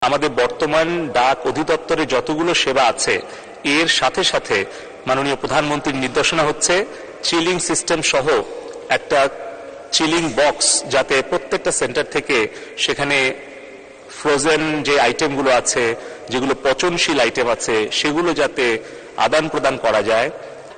আমাদের বর্তমান ডাক অধিদপ্তরে যতগুলো সেবা আছে এর সাথে সাথে মাননীয় প্রধানমন্ত্রীর নির্দেশনা হচ্ছে চিলিং সিস্টেম সহ একটা চিলিং বক্স, যাতে প্রত্যেকটা সেন্টার থেকে সেখানে ফ্রোজেন যে আইটেমগুলো আছে, যেগুলো পচনশীল আইটেম আছে, সেগুলো যাতে আদান প্রদান করা যায়।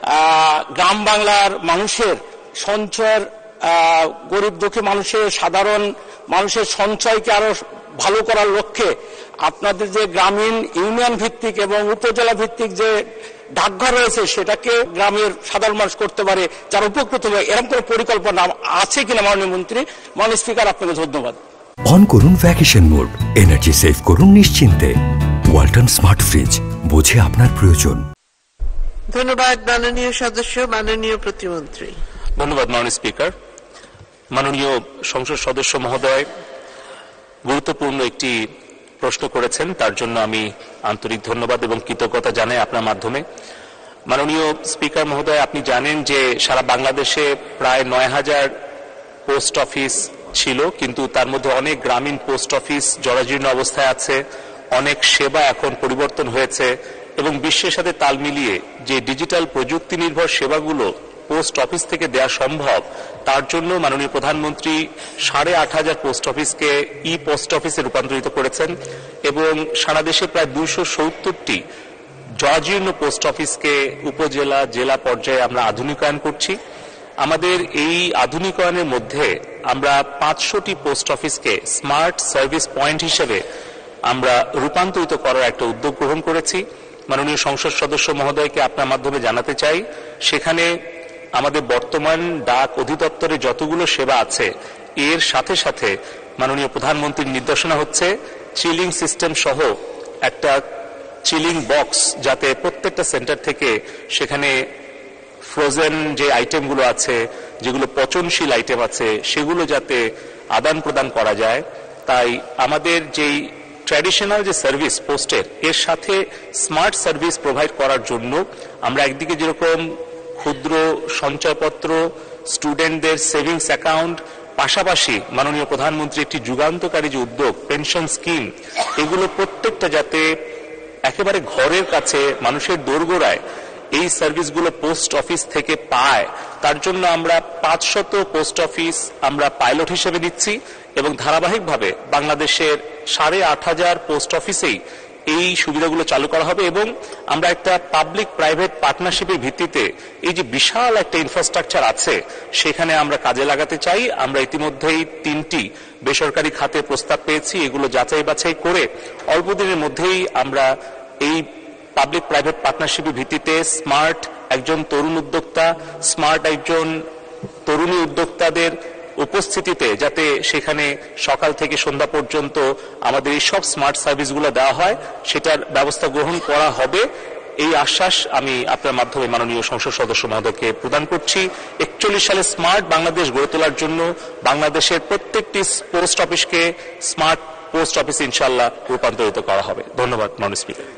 গ্রাম বাংলার মানুষের সঞ্চয়ের, গরিব দুঃখী মানুষের, সাধারণ মানুষের সঞ্চয়কে আরো ভালো করার লক্ষ্যে আপনাদের যে গ্রামীণ ইউনিয়ন ভিত্তিক এবং উপজেলা ভিত্তিক যে ডাকঘর রয়েছে সেটাকে গ্রামের সাধারণ মানুষ করতে পারে, যারা উপকৃত হবে, এরকম কোনো পরিকল্পনা আছে কিনা মাননীয় মন্ত্রী? মাননীয় স্পিকার, আপনাকে ধন্যবাদ। অন করুন ভ্যাকেশন মোড, এনার্জি সেভ করুন নিশ্চিন্তে। ওয়ালটন স্মার্ট ফ্রিজ, বোঝে আপনার প্রয়োজন। ধন্যবাদ মাননীয় সদস্য। মাননীয় প্রতিমন্ত্রী। ধন্যবাদ মাননীয় স্পিকার। মাননীয় সংসদ সদস্য মহোদয় গুরুত্বপূর্ণ একটি প্রশ্ন করেছেন, তার জন্য আমি আন্তরিক ধন্যবাদ এবং কৃতজ্ঞতা জানাই আপনার মাধ্যমে। মাননীয় স্পিকার মহোদয়, আপনি জানেন যে সারা বাংলাদেশে প্রায় ৯,০০০ পোস্ট অফিস ছিল, কিন্তু তার মধ্যে অনেক গ্রামীণ পোস্ট অফিস জরাজীর্ণ অবস্থায় আছে। অনেক সেবা এখন পরিবর্তন হয়েছে এবং বিশ্বের সাথে তাল মিলিয়ে যে ডিজিটাল প্রযুক্তি নির্ভর সেবাগুলো পোস্ট অফিস থেকে দেওয়া সম্ভব, তার জন্য মাননীয় প্রধানমন্ত্রী ৮,৫০০ পোস্ট অফিসকে ই পোস্ট অফিসে রূপান্তরিত করেছেন এবং সারা দেশে প্রায় ২৭০টি জরাজীর্ণ পোস্ট অফিসকে উপজেলা, জেলা পর্যায়ে আমরা আধুনিকায়ন করছি। আমাদের এই আধুনিকায়নের মধ্যে আমরা ৫০০টি পোস্ট অফিসকে স্মার্ট সার্ভিস পয়েন্ট হিসেবে আমরা রূপান্তরিত করার একটা উদ্যোগ গ্রহণ করেছি। মাননীয় সংসদ সদস্য মহোদয়কে আপনার মাধ্যমে জানাতে চাই, সেখানে আমাদের বর্তমান ডাক অধিদপ্তরে যতগুলো সেবা আছে এর সাথে সাথে মাননীয় প্রধানমন্ত্রীর নির্দেশনা হচ্ছে চিলিং সিস্টেম সহ একটা চিলিং বক্স, যাতে প্রত্যেকটা সেন্টার থেকে সেখানে ফ্রোজেন যে আইটেমগুলো আছে, যেগুলো পচনশীল আইটেম আছে, সেগুলো যাতে আদান প্রদান করা যায়। তাই আমাদের যেই ট্র্যাডিশনাল যে সার্ভিস পোস্টের, এর সাথে স্মার্ট সার্ভিস প্রোভাইড করার জন্য আমরা একদিকে যেরকম ক্ষুদ্র সঞ্চয়পত্র, স্টুডেন্টদের সেভিংস অ্যাকাউন্ট, পাশাপাশি মাননীয় প্রধানমন্ত্রী একটি যুগান্তকারী যে উদ্যোগ পেনশন স্কিম, এগুলো প্রত্যেকটা যাতে একেবারে ঘরের কাছে মানুষের দোরগোড়ায় এই সার্ভিসগুলো পোস্ট অফিস থেকে পায়, তার জন্য আমরা ৫০০ পোস্ট অফিস আমরা পাইলট হিসেবে দিচ্ছি এবং ধারাবাহিকভাবে বাংলাদেশের ৮,৫০০ পোস্ট অফিসেই এই সুবিধাগুলো চালু করা হবে এবং আমরা একটা পাবলিক প্রাইভেট পার্টনারশিপের ভিত্তিতে এই যে বিশাল একটা ইনফ্রাস্ট্রাকচার আছে সেখানে আমরা কাজে লাগাতে চাই। আমরা ইতিমধ্যেই ৩টি বেসরকারি খাতে প্রস্তাব পেয়েছি, এগুলো যাচাই বাছাই করে অল্প দিনের মধ্যেই আমরা এই পাবলিক প্রাইভেট পার্টনারশিপের ভিত্তিতে স্মার্ট একজন তরুণ উদ্যোক্তা, স্মার্ট একজন তরুণী উদ্যোক্তাদের উপস্থিতিতে যাতে সেখানে সকাল থেকে সন্ধ্যা পর্যন্ত আমাদের এই সব স্মার্ট সার্ভিসগুলো দেওয়া হয়, সেটার ব্যবস্থা গ্রহণ করা হবে। এই আশ্বাস আমি আপনার মাধ্যমে মাননীয় সংসদ সদস্য মহোদয়কে প্রদান করছি। ৪১ সালে স্মার্ট বাংলাদেশ গড়ে তোলার জন্য বাংলাদেশের প্রত্যেকটি পোস্ট অফিসকে স্মার্ট পোস্ট অফিস ইনশাআল্লাহ রূপান্তরিত করা হবে। ধন্যবাদ মাননীয় স্পিকার।